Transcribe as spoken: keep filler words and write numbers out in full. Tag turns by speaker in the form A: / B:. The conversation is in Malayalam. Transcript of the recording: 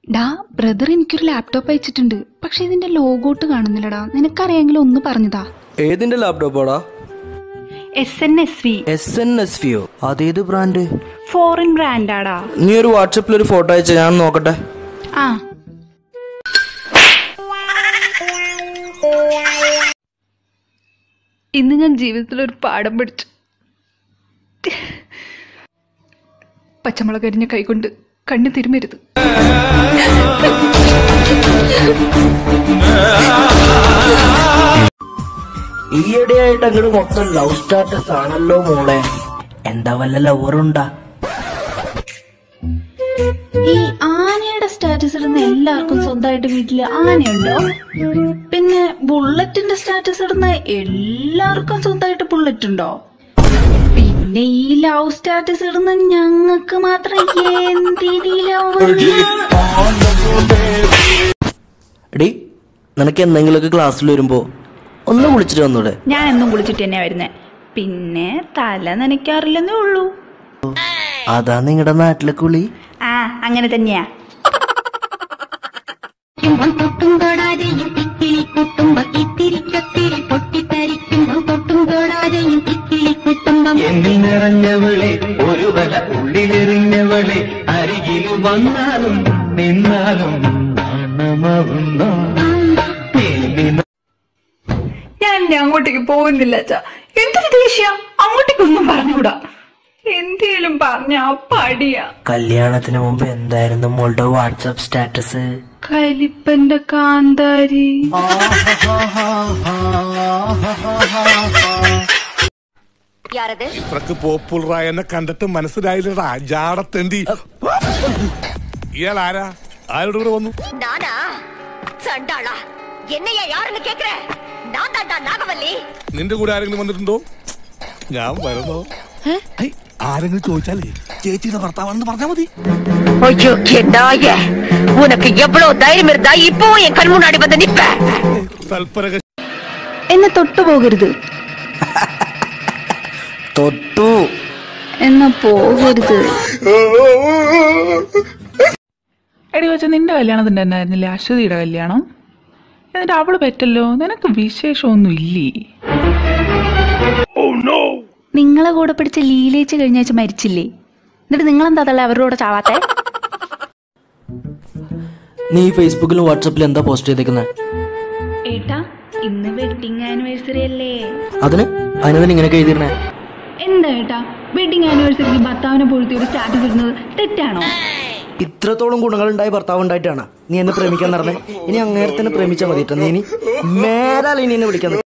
A: ഡാ ബ്രദർ എനിക്കൊരു ലാപ്ടോപ്പ് അയച്ചിട്ടുണ്ട്. പക്ഷെ ഇതിന്റെ ലോഗോട്ട് കാണുന്നില്ലടാ. നിനക്കറിയെങ്കിലും ഒന്ന് പറഞ്ഞതാ.
B: ഏതിന്റെ ലാപ്ടോപ്പാടാ?
A: S N S V.
B: S N S വിയോ? അതേത് ബ്രാൻഡ്?
A: ഫോറിൻ ബ്രാൻഡാടാ.
B: നീ ഒരു വാട്സാപ്പിൽ ഒരു ഫോട്ടോ അയച്ച ഞാൻ നോക്കട്ടെ.
A: ആ ഇന്ന് ഞാൻ ജീവിതത്തിൽ ഒരു പാഠം പഠിച്ചു. പച്ചമുളക് അരിഞ്ഞ കൈകൊണ്ട് കണ്ണു തിരുമരുത്.
B: ഈയിടെയായിട്ട് അങ്ങോട്ട് മൊത്തം ലവ് സ്റ്റാറ്റസ് ആണല്ലോ മോളെ. എന്താ വല്ല ലവറുണ്ടാ?
A: ഈ ആനയുടെ സ്റ്റാറ്റസ് ഇടുന്ന എല്ലാവർക്കും സ്വന്തമായിട്ട് വീട്ടില് ആനയുണ്ടോ? പിന്നെ ബുള്ളറ്റിന്റെ സ്റ്റാറ്റസ് ഇടുന്ന എല്ലാവർക്കും സ്വന്തമായിട്ട് ബുള്ളറ്റ് ഉണ്ടോ? പിന്നെ ഈ ലവ് സ്റ്റാറ്റസ് ഇടുന്ന ഞങ്ങൾക്ക് മാത്രം എന്തിനീ ലവ്?
B: എടി നിനക്ക് എന്തെങ്കിലുമൊക്കെ ക്ലാസ്സിൽ വരുമ്പോ ഒന്ന് കുളിച്ചിട്ട് വന്നൂടെ?
A: ഞാൻ എന്നും കുളിച്ചിട്ട് തന്നെയാ വരുന്നേ. പിന്നെ തല നനയ്ക്കാറില്ലെന്നേ ഉള്ളൂ.
B: അതാ നിങ്ങളുടെ നാട്ടിലെ കുളി?
A: ആ അങ്ങനെ തന്നെയാ.
C: എന്നിൽ നിറഞ്ഞവളെ ഒരു വല ഉള്ളിലെറിഞ്ഞവളെ അരികിൽ വന്നാലും നിന്നാലും
A: ഞാൻ അങ്ങോട്ടേക്ക് പോകുന്നില്ല അച്ഛാ. എന്തൊരു ദേഷ്യം. അങ്ങോട്ടേക്കൊന്നും പറഞ്ഞുകൂടാ. എന്തേലും പറഞ്ഞ പടിയാ.
B: കല്യാണത്തിന് മുമ്പ് എന്തായിരുന്നു മോളുടെ വാട്സാപ്പ് സ്റ്റാറ്റസ്?
A: കലിപ്പന്റെ കാന്താരി.
D: ഇത്രക്ക് പോപ്പുലറായ എന്നെ കണ്ടിട്ട് മനസ്സിലായില്ലടാ ജാടത്തേണ്ടി. ഇയാൾ ആരാ? ആരോട് കൂടെ വന്നു? നിന്റെ കൂടെ ആരെങ്കിലും വന്നിട്ടുണ്ടോ? ഞാൻ വരണോ? ആരെങ്കിലും ചോദിച്ചാലേ ചേച്ചിയുടെ ഭർത്താവാണെന്ന് പറഞ്ഞാ മതി.
A: എന്നെ തൊട്ടു പോകരുത്.
B: തൊട്ടു
A: എന്നാ പോകരുത്.
E: എടി കൊച്ച, നിന്റെ കല്യാണത്തിന്റെ എന്നായിരുന്നില്ലേ അശ്വതിയുടെ കല്യാണം? എന്നിട്ട് അവള് പറ്റല്ലോ. നിനക്ക് വിശേഷമൊന്നും ഇല്ലേ?
A: നിങ്ങളെ കൂടെ പിടിച്ച ലീലേച്ച് കഴിഞ്ഞ ആഴ്ച മരിച്ചില്ലേ? എന്നിട്ട് നിങ്ങളെന്താ തള്ള അവരുടെ കൂടെ ചാവാത്തെ?
B: നീ ഫേസ്ബുക്കിലും വാട്സാപ്പിലും എന്താ പോസ്റ്റ് ചെയ്തേക്കുന്നത്?
A: ഏട്ടാ ഇന്ന് വെഡിങ് ആനിവേഴ്സറി അല്ലേ?
B: അതിന് അതിനതിന് ഇങ്ങനെയൊക്കെ എഴുതിയിരുന്നേ?
A: എന്താ ഏട്ടാ വെഡിങ് ആനിവേഴ്സറിക്ക് ഭർത്താവിനെ പൊഴുത്തി ഒരു സ്റ്റാറ്റസ് ഇടുന്നത് തെറ്റാണോ?
B: ഇത്രത്തോളം ഗുണങ്ങളുണ്ടായ ഭർത്താവ് ഉണ്ടായിട്ടാണ് നീ എന്നെ പ്രേമിക്കാൻ നടന്നേ. ഇനി അങ്ങേരെ തന്നെ പ്രേമിച്ചാൽ മതിട്ടോ. നീ ഇനി മേലാൽ ഇനി എന്നെ വിളിക്കാൻ